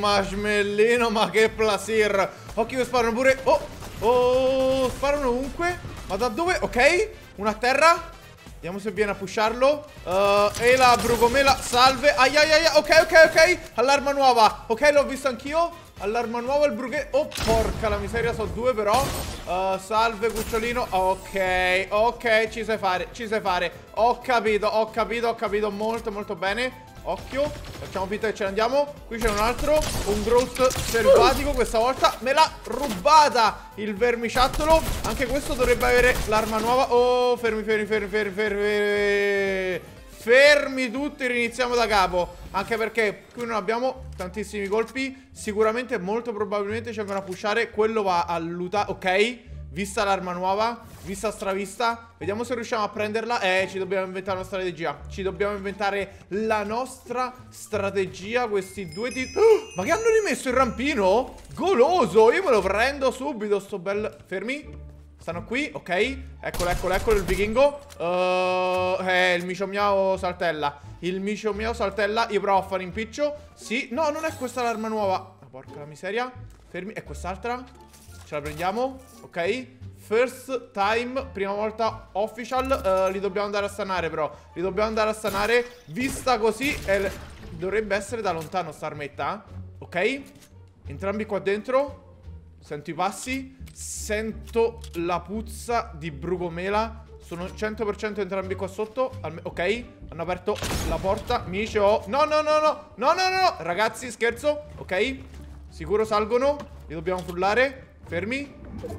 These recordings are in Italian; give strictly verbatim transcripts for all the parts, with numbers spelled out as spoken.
marshmellino, ma che plaisir. Occhio che sparano pure. Oh, oh, sparano ovunque. Ma da dove? Ok, uno a terra. Vediamo se viene a pusharlo. uh, E la Brugomela, salve. Ai ai ai, ok ok ok. Allarma nuova. Ok, l'ho visto anch'io. Allarma nuova il brughetto. Oh, porca la miseria, sono due però. uh, Salve cucciolino. Ok, ok, ci sai fare, ci sai fare. Ho capito, ho capito, ho capito molto molto bene. Occhio, facciamo finta che ce ne andiamo. Qui c'è un altro, un growth selvatico. Questa volta me l'ha rubata il vermiciattolo. Anche questo dovrebbe avere l'arma nuova. Oh, fermi, fermi, fermi, fermi, fermi. Fermi tutti, riniziamo da capo. Anche perché qui non abbiamo tantissimi colpi. Sicuramente, molto probabilmente ci vengono a pushare. Quello va a lootare, ok. Vista l'arma nuova, vista stravista. Vediamo se riusciamo a prenderla. Eh, ci dobbiamo inventare una strategia. Ci dobbiamo inventare la nostra strategia. Questi due tipi. Oh, ma che hanno rimesso il rampino? Goloso, io me lo prendo subito sto bel... Fermi. Stanno qui, ok. Eccolo, eccolo, eccolo il vichingo. uh, Eh, il micio miao saltella. Il micio miao saltella. Io provo a fare impiccio. Sì, no, non è questa l'arma nuova. Ma porca la miseria. Fermi, è quest'altra. Ce la prendiamo, ok. First time, prima volta official. uh, Li dobbiamo andare a stanare però. Li dobbiamo andare a stanare. Vista così è... Dovrebbe essere da lontano sta armetta. Ok. Entrambi qua dentro. Sento i passi. Sento la puzza di Brugomela. Sono cento per cento entrambi qua sotto. Ok, hanno aperto la porta. Micio. No, no, no, no. No, no, no. Ragazzi, scherzo. Ok. Sicuro salgono. Li dobbiamo frullare. Fermi.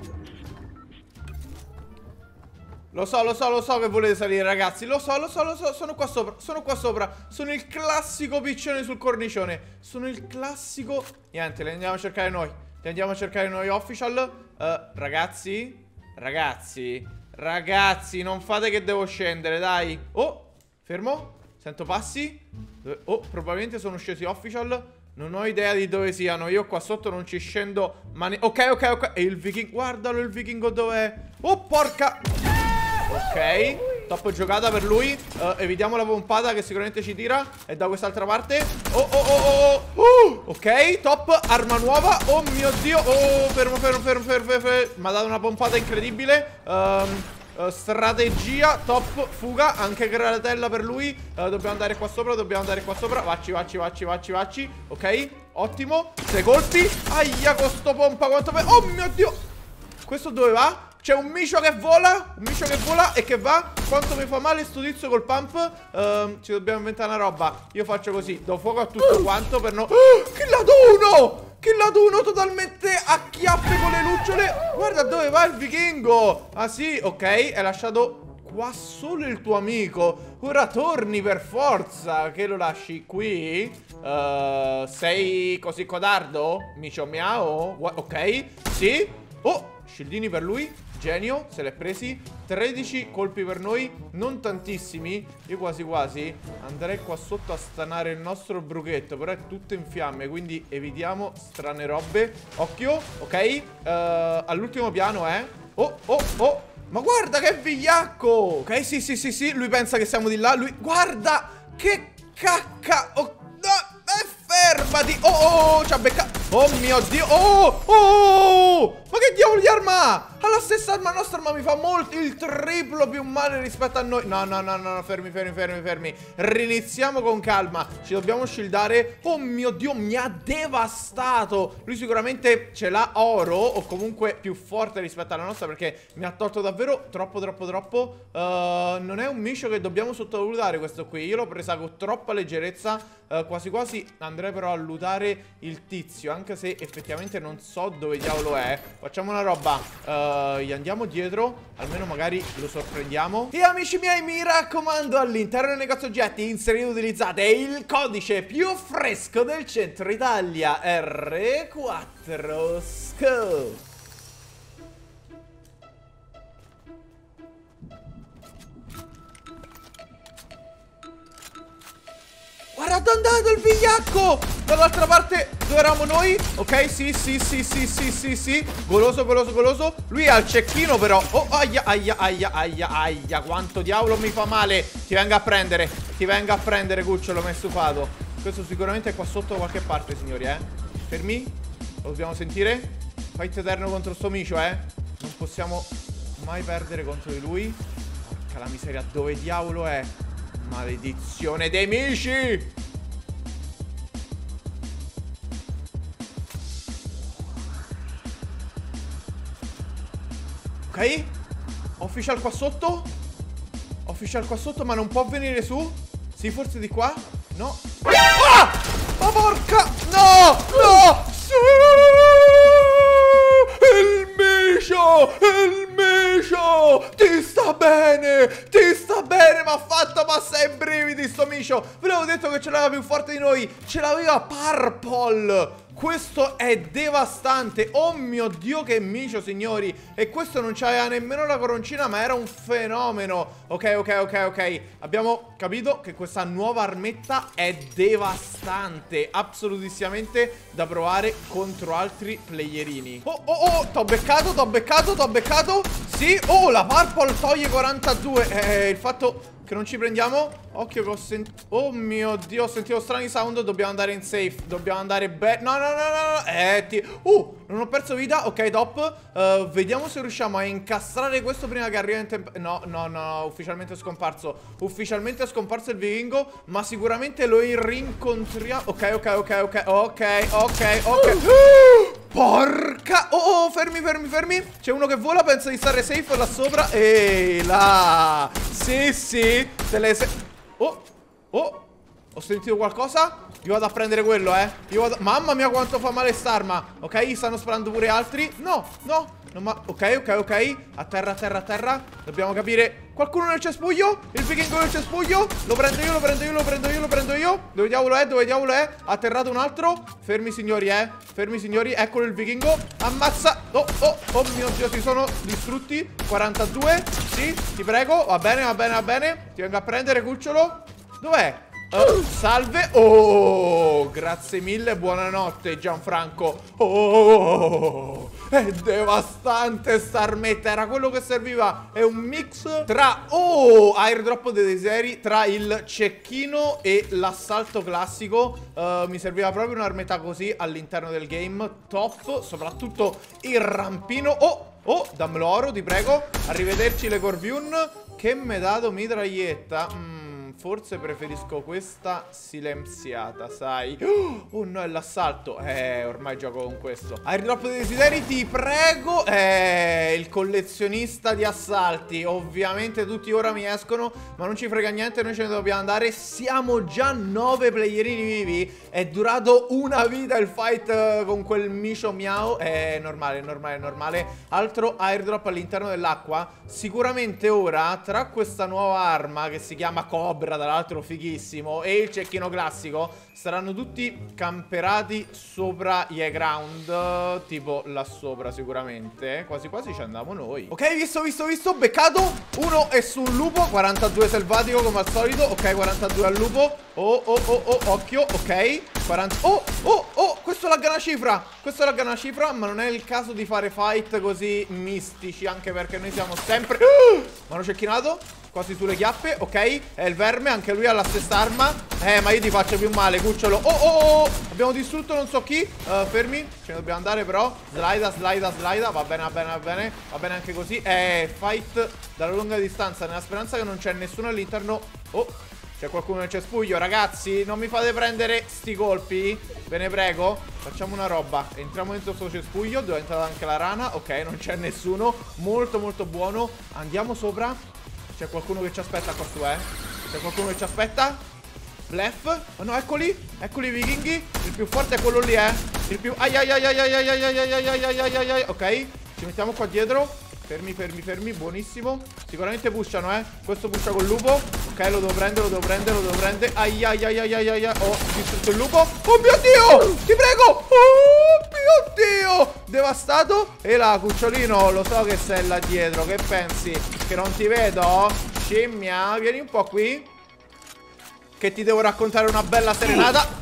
Lo so, lo so, lo so che volete salire, ragazzi. Lo so, lo so, lo so. Sono qua sopra. Sono qua sopra. Sono il classico piccione sul cornicione. Sono il classico... Niente, li andiamo a cercare noi. Li andiamo a cercare noi official. uh, Ragazzi. Ragazzi. Ragazzi, non fate che devo scendere, dai. Oh, fermo. Sento passi. Oh, probabilmente sono scesi official. Non ho idea di dove siano. Io qua sotto non ci scendo. Ma ne... Ok, ok, ok. E il vichingo. Guardalo il vichingo dov'è. Oh, porca. Ok. Top giocata per lui. uh, Evitiamo la pompata che sicuramente ci tira. E da quest'altra parte. Oh, oh, oh, oh, oh. uh, Ok, top. Arma nuova. Oh mio Dio. Oh, fermo, fermo, fermo, fermo, fermo. Mi ha dato una pompata incredibile. um, Uh, strategia, top, fuga. Anche granatella per lui. uh, Dobbiamo andare qua sopra, dobbiamo andare qua sopra. Vacci, vacci, vacci, vacci, vacci. Ok, ottimo. Sei colpi. Aia, con sto pompa quanto... Oh mio Dio. Questo dove va? C'è un micio che vola. Un micio che vola e che va. Quanto mi fa male sto tizio col pump. uh, Ci dobbiamo inventare una roba. Io faccio così, do fuoco a tutto quanto per no... Oh, che lato uno! Che lato uno totalmente a chiappe con le lucciole. Guarda dove va il vichingo. Ah sì, ok, hai lasciato qua solo il tuo amico. Ora torni per forza. Che lo lasci qui. uh, Sei così codardo? Micio miao. Ok, sì. Oh, scildini per lui. Genio, se l'è presi. Tredici colpi per noi, non tantissimi. Io quasi quasi andrei qua sotto a stanare il nostro brughetto. Però è tutto in fiamme, quindi evitiamo strane robe. Occhio, ok. uh, All'ultimo piano, eh. Oh, oh, oh. Ma guarda che vigliacco. Ok, sì, sì, sì, sì. Lui pensa che siamo di là. Lui, guarda che cacca. Oh, no, eh, fermati. Oh, oh, oh, ci ha beccato. Oh mio Dio. Oh, oh. Ma che diavolo di arma ha? Ha la stessa arma nostra, ma mi fa molto, il triplo più male rispetto a noi. No, no, no, no, no, fermi, fermi, fermi, fermi. Riniziamo con calma. Ci dobbiamo shieldare. Oh mio Dio, mi ha devastato. Lui sicuramente ce l'ha oro, o comunque più forte rispetto alla nostra, perché mi ha tolto davvero troppo, troppo, troppo. uh, Non è un micio che dobbiamo sottovalutare questo qui. Io l'ho presa con troppa leggerezza. uh, Quasi quasi andrei però a lootare il tizio, anche se effettivamente non so dove diavolo è. Facciamo una roba, uh, gli andiamo dietro, almeno magari lo sorprendiamo. E amici miei, mi raccomando, all'interno del negozio oggetti inserite e utilizzate il codice più fresco del centro Italia, R quattro Scope. Guarda, è andato il vigliacco. Dall'altra parte dove eravamo noi. Ok, sì, sì, sì, sì, sì, sì, sì. Goloso, goloso, goloso. Lui ha il cecchino però. Oh, aia, aia, aia, aia, aia. Quanto diavolo mi fa male. Ti venga a prendere. Ti venga a prendere, cucciolo, mi è stufato. Questo sicuramente è qua sotto da qualche parte, signori, eh. fermi. Lo dobbiamo sentire. Fight eterno contro sto micio, eh. Non possiamo mai perdere contro di lui. Porca la miseria, dove diavolo è? Maledizione dei mici! Ok. Official qua sotto. Official qua sotto, ma non può venire su. Sì, forse di qua. No. Ah! Ma porca! No! No! Sì! Il micio! Il micio! Ti sta bene! Ti sta bene! Ma ha fatto passare i brividi sto micio! Ve l'avevo detto che ce l'aveva più forte di noi! Ce l'aveva Purple! Questo è devastante. Oh mio Dio, che micio, signori. E questo non c'aveva nemmeno la coroncina, ma era un fenomeno. Ok, ok, ok, ok. Abbiamo capito che questa nuova armetta è devastante. Assolutissimamente da provare contro altri playerini. Oh, oh, oh, t'ho beccato, t'ho beccato, t'ho beccato. Sì, oh, la Purple toglie quarantadue. Eh, il fatto che non ci prendiamo. Occhio che ho sentito. Oh mio Dio, ho sentito strani sound. Dobbiamo andare in safe. Dobbiamo andare bene. No, no, no, no, no. Eh, ti... Uh, non ho perso vita. Ok, top. uh, Vediamo se riusciamo a incastrare questo prima che arrivi in tempo. No, no, no, ufficialmente è scomparso. Ufficialmente è scomparso il vichingo. Ma sicuramente lo rincontriamo. Ok, ok, ok, ok. Ok, ok, ok. Porca. Oh, oh, fermi, fermi, fermi. C'è uno che vola, pensa di stare safe là sopra. Ehi, là. Sì, sì. Se le se... Oh, oh. Ho sentito qualcosa. Io vado a prendere quello, eh. Io vado... Mamma mia quanto fa male st'arma. Ok, stanno sparando pure altri. No, no, non ma... Ok, ok, ok. A terra, a terra, a terra. Dobbiamo capire. Qualcuno nel cespuglio? Il vichingo nel cespuglio? Lo prendo io, lo prendo io, lo prendo io, lo prendo io. Dove diavolo è? Dove diavolo è? Atterrato un altro. Fermi signori, eh. Fermi signori. Eccolo il vichingo. Ammazza. Oh, oh, oh mio Dio, si sono distrutti. quarantadue. Sì, ti prego. Va bene, va bene, va bene. Ti vengo a prendere, cucciolo. Dov'è? Uh, salve. Oh, grazie mille, buonanotte Gianfranco. Oh, è devastante sta armetta. Era quello che serviva. È un mix tra, oh, airdrop dei desideri, tra il cecchino e l'assalto classico. uh, Mi serviva proprio un'armetta così all'interno del game. Top, soprattutto il rampino. Oh, oh, dammelo oro, ti prego. Arrivederci le Corviun. Che mi ha dato mitraglietta. Mm. Forse preferisco questa silenziata, sai. Oh no, è l'assalto. Eh, ormai gioco con questo. Airdrop dei desideri, ti prego. Eh, il collezionista di assalti. Ovviamente tutti ora mi escono, ma non ci frega niente, noi ce ne dobbiamo andare. Siamo già nove playerini vivi. È durato una vita il fight con quel micio miau. È normale, è normale, è normale. Altro airdrop all'interno dell'acqua. Sicuramente ora, tra questa nuova arma che si chiama Cobra, tra l'altro fighissimo, e il cecchino classico, saranno tutti camperati sopra gli high ground, tipo là sopra sicuramente. Quasi quasi ci andiamo noi. Ok, visto, visto, visto, beccato. Uno è sul lupo, quarantadue selvatico come al solito. Ok, quarantadue al lupo. Oh, oh, oh, oh, occhio, ok. quaranta... Oh, oh, oh, questo lagga una cifra. Questo lagga una cifra, ma non è il caso di fare fight così mistici, anche perché noi siamo sempre... Uh! Ma hanno cecchinato. Quasi sulle chiappe, ok. È il verme, anche lui ha la stessa arma. Eh, ma io ti faccio più male, cucciolo. Oh, oh, oh, abbiamo distrutto non so chi. uh, Fermi, ce ne dobbiamo andare però. Slida, slida, slida. Va bene, va bene, va bene. Va bene anche così. Eh, fight dalla lunga distanza, nella speranza che non c'è nessuno all'interno. Oh, c'è qualcuno nel cespuglio, ragazzi. Non mi fate prendere sti colpi, ve ne prego. Facciamo una roba. Entriamo dentro questo cespuglio, dove è entrata anche la rana. Ok, non c'è nessuno. Molto, molto buono. Andiamo sopra. C'è qualcuno che ci aspetta qua su, eh. C'è qualcuno che ci aspetta. Bluff. Oh no, eccoli. Eccoli i vichinghi. Il più forte è quello lì, eh. Il più... Ai ai ai ai ai ai ai ai ai ai ai ai ai ai. Ok. Ci mettiamo qua dietro. Fermi, fermi, fermi. Buonissimo. Sicuramente pushano, eh. Questo pusha col lupo. Ok, lo devo prendere, lo devo prendere, lo devo prendere. Ai ai ai ai ai ai ai. Ho distrutto il lupo. Oh mio Dio! Ti prego! Oh mio Dio! Devastato. E là, cucciolino, lo so che sei là dietro. Che pensi? Che non ti vedo? Scimmia, vieni un po' qui, che ti devo raccontare una bella serenata.